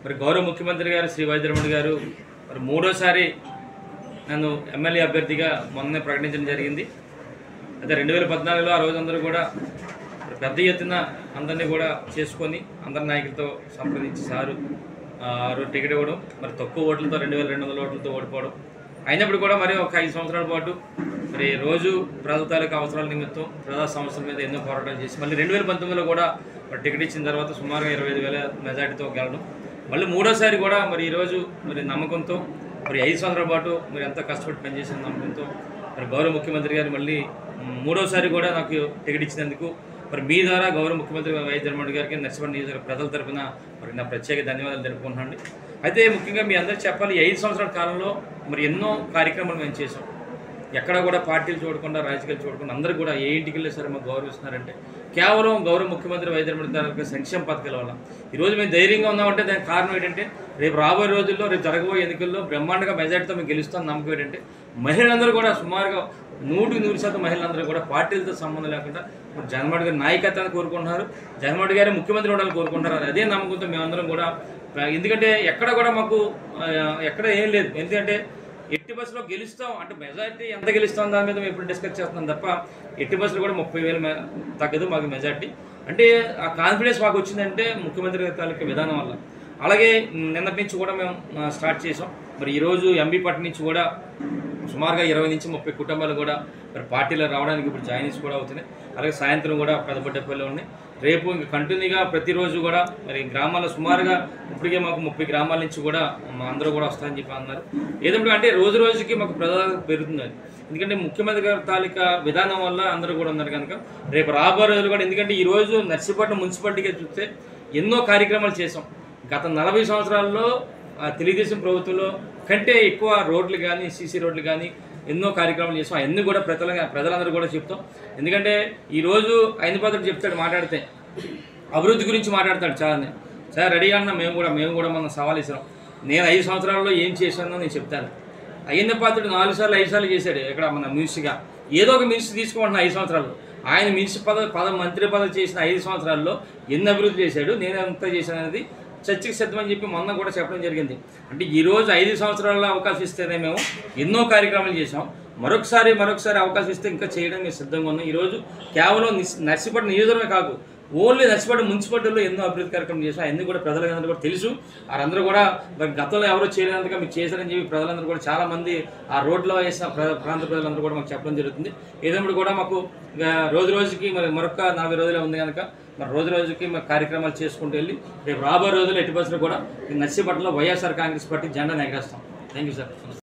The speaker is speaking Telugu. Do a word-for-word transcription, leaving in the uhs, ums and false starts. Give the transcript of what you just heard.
మరి గౌరవ ముఖ్యమంత్రి గారు శ్రీ వైద్యరమణ గారు మరి మూడోసారి నన్ను ఎమ్మెల్యే అభ్యర్థిగా మొన్నే ప్రకటించడం జరిగింది. అయితే రెండు వేల పద్నాలుగులో ఆ రోజందరూ కూడా పెద్ద ఎత్తున అందరినీ కూడా చేసుకొని అందరి నాయకులతో సంప్రదించి సారు టికెట్ ఇవ్వడం, మరి తక్కువ ఓట్లతో రెండు వేల రెండు వందల ఓట్లతో ఓడిపోవడం అయినప్పుడు కూడా మరి ఒక ఐదు సంవత్సరాల పాటు మరి రోజు ప్రజల తాలూకా అవసరాల నిమిత్తం ప్రజా సమస్యల మీద ఎన్నో పోరాటాలు చేసి మళ్ళీ రెండు వేల పంతొమ్మిదిలో కూడా మరి టికెట్ ఇచ్చిన తర్వాత సుమారుగా ఇరవై ఐదు వేల మెజార్టీతో గెలడం, మళ్ళీ మూడోసారి కూడా మరి ఈరోజు మరి నమ్మకంతో మరి ఐదు సంవత్సరాల పాటు మరి ఎంత కష్టపడి పనిచేసిన నమ్మకంతో మరి గౌరవ ముఖ్యమంత్రి గారు మళ్ళీ మూడోసారి కూడా నాకు టికెట్ ఇచ్చినందుకు మరి మీ ద్వారా గౌరవ ముఖ్యమంత్రి వైద్యరమణ గారికి నర్సిపల్లి నియోజకవర్గ ప్రజల తరఫున మరి నా ప్రత్యేక ధన్యవాదాలు తెలుపుకుంటున్నాను. అయితే ముఖ్యంగా మీ అందరికీ చెప్పాలి, ఐదు సంవత్సరాల కాలంలో మరి ఎన్నో కార్యక్రమాలు మేము చేసాం. ఎక్కడ కూడా పార్టీలు చూడకుండా రాజకీయాలు చూడకుండా అందరూ కూడా ఏ ఇంటికి వెళ్ళి సరే మాకు గౌరవిస్తున్నారంటే కేవలం గౌరవ ముఖ్యమంత్రి వైద్యరమణ గారి సంక్షేమ పథకాల వల్ల ఈరోజు మేము ధైర్యంగా ఉన్నామంటే దానికి కారణం ఏంటంటే రేపు రాబోయే రోజుల్లో రేపు జరగబోయే ఎన్నికల్లో బ్రహ్మాండంగా మెజార్టీతో మేము గెలుస్తాం నమ్మకం ఏంటంటే మహిళలందరూ కూడా సుమారుగా నూటికి నూరు శాతం మహిళలందరూ కూడా పార్టీలతో సంబంధం లేకుండా జగన్మోహన్ గారి నాయకత్వాన్ని కోరుకుంటున్నారు, జగన్మోహన్ గారి ముఖ్యమంత్రి ఉండాలని కోరుకుంటున్నారు. అదే నమ్మకంతో మేమందరం కూడా, ఎందుకంటే ఎక్కడ కూడా మాకు ఎక్కడ ఏం లేదు, ఎందుకంటే ఎట్టి బస్సులో గెలుస్తాం అంటే మెజార్టీ ఎంత గెలుస్తాం దాని మీద మేము ఇప్పుడు డిస్కస్ చేస్తున్నాం తప్ప ఎట్టి బస్సులో కూడా ముప్పై వేలు తగ్గదు మాకు మెజార్టీ. అంటే ఆ కాన్ఫిడెన్స్ మాకు వచ్చిందంటే ముఖ్యమంత్రి గారి తాలూకా విధానం వల్ల. అలాగే నిన్నటి నుంచి కూడా మేము స్టార్ట్ చేసాం. మరి ఈరోజు ఎంబీపట్నం నుంచి కూడా సుమారుగా ఇరవై నుంచి ముప్పై కుటుంబాలు కూడా మరి పార్టీలో రావడానికి ఇప్పుడు జాయినింగ్స్ కూడా అవుతున్నాయి. అలాగే సాయంత్రం కూడా పెద్దపడ్డపల్లిలో ఉన్నాయి. రేపు ఇంకా కంటిన్యూగా ప్రతిరోజు కూడా మరి గ్రామాల్లో సుమారుగా ఇప్పటికే మాకు ముప్పై గ్రామాల నుంచి కూడా మా అందరూ కూడా వస్తారని చెప్పి అన్నారు. ఏదంటే అంటే రోజు రోజుకి మాకు ప్రజలు పెరుగుతుంది, ఎందుకంటే ముఖ్యమంత్రి గారి తాలూకా విధానం వల్ల అందరూ కూడా ఉన్నారు కనుక రేపు రాబోయే రోజులు కూడా. ఎందుకంటే ఈరోజు నర్సీపట్నం మున్సిపాలిటీగా చూస్తే ఎన్నో కార్యక్రమాలు చేసాం. గత నలభై సంవత్సరాల్లో తెలుగుదేశం ప్రభుత్వంలో కంటే ఎక్కువ రోడ్లు కానీ సీసీ రోడ్లు కానీ ఎన్నో కార్యక్రమాలు చేస్తాం. అవన్నీ కూడా ప్రజల ప్రజలందరూ కూడా చెప్తాం. ఎందుకంటే ఈరోజు ఐదుపాత్రుడు చెప్తాడు, మాట్లాడితే అభివృద్ధి గురించి మాట్లాడతాడు చాలానే. సార్ రెడీగా అన్నా మేము కూడా మేము కూడా మనం సవాల్ ఇస్తాం. నేను ఐదు సంవత్సరాల్లో ఏం చేశానో నేను చెప్తాను. అయ్యన్న పాత్రుడు నాలుగు సార్లు ఐదు సార్లు చేశాడు ఇక్కడ మన మినిస్టర్గా. ఏదో ఒక మినిస్టర్ తీసుకుంటున్నా ఐదు సంవత్సరాల్లో. ఆయన మినిస్టర్ పదవి పద మంత్రి పదవి చేసిన ఐదు సంవత్సరాల్లో ఎన్ని అభివృద్ధి చేశాడు, నేను ఎంత చేశాను అనేది చర్చకి సిద్ధమని చెప్పి మొన్న కూడా చెప్పడం జరిగింది. అంటే ఈరోజు ఐదు సంవత్సరాల అవకాశం ఇస్తేనే మేము ఎన్నో కార్యక్రమాలు చేసాం. మరొకసారి మరొకసారి అవకాశం ఇస్తే ఇంకా చేయడానికి మేము సిద్ధంగా ఉన్నాం. ఈరోజు కేవలం నర్సీపట్నం నియోజకవర్గమే కాదు, ఓన్లీ నర్సీపట్నం మున్సిపాలిటీలో ఎన్నో అభివృద్ధి కార్యక్రమం చేసాం. అన్నీ కూడా ప్రజలందరూ కూడా తెలుసు. వారందరూ కూడా మరి గతంలో ఎవరో చేయలేనందుగా మీకు చేశారని చెప్పి ప్రజలందరూ కూడా చాలామంది ఆ రోడ్లో వేసిన ప్రాంత ప్రజలందరూ కూడా మాకు చెప్పడం జరుగుతుంది. ఏదైనా కూడా మాకు రోజు రోజుకి మరి మరొక నలభై రోజులే ఉంది కనుక మరి రోజు రోజుకి మరి కార్యక్రమాలు చేసుకుంటూ వెళ్ళి రేపు రాబోయే రోజులు ఎట్టి బస్సులు కూడా నర్సీపట్నంలో వైఎస్ఆర్ కాంగ్రెస్ పార్టీ జెండా ఎగరేస్తాం. Thank you sir.